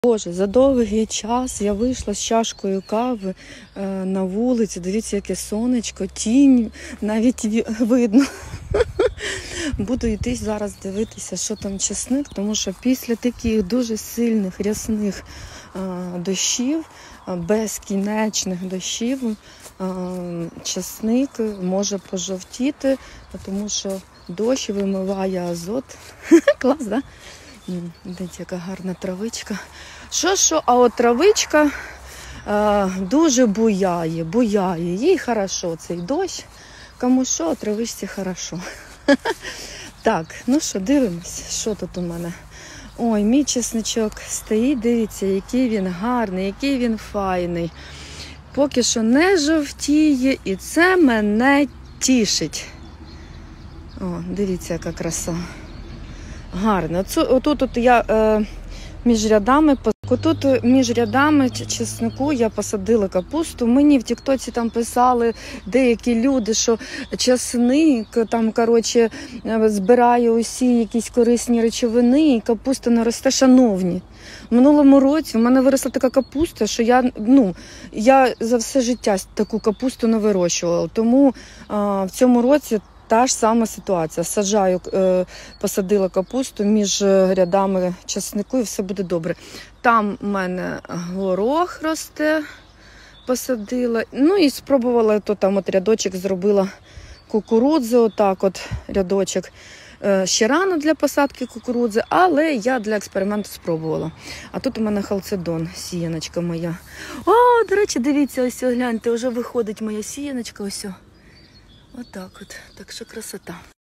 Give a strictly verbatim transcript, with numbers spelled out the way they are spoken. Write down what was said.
Боже, за довгий час я вийшла з чашкою кави е, на вулицю. Дивіться, яке сонечко, тінь навіть видно. Буду йти зараз дивитися, що там часник, тому що після таких дуже сильних рясних е, дощів, е, безкінечних дощів, е, часник може пожовтіти, тому що дощ вимиває азот. Клас, да? Дивіться, яка гарна травичка. Що-що, а от травичка е, дуже буяє, буяє. Їй хорошо цей дощ. Кому що, а травичці хорошо. Так, ну що, дивимось, що тут у мене. Ой, мій чесничок стоїть, дивіться, який він гарний, який він файний. Поки що не жовтіє, і це мене тішить. О, дивіться, яка краса. Гарно. Отут от я е, між рядами, отут між рядами чеснику я посадила капусту. Мені в тіктоці там писали деякі люди, що чесник там, коротше, збирає усі якісь корисні речовини і капуста не росте. Шановні, в минулому році в мене виросла така капуста, що я, ну, я за все життя таку капусту не вирощувала. Тому е, в цьому році та ж сама ситуація. Саджаю, посадила капусту між рядами часнику і все буде добре. Там у мене горох росте, посадила. Ну і спробувала, то там от рядочок зробила кукурудзи, отак от рядочок. Ще рано для посадки кукурудзи, але я для експерименту спробувала. А тут у мене халцедон, сіяночка моя. О, до речі, дивіться, ось гляньте, вже виходить моя сіяночка, ось. Отак от, так що красота.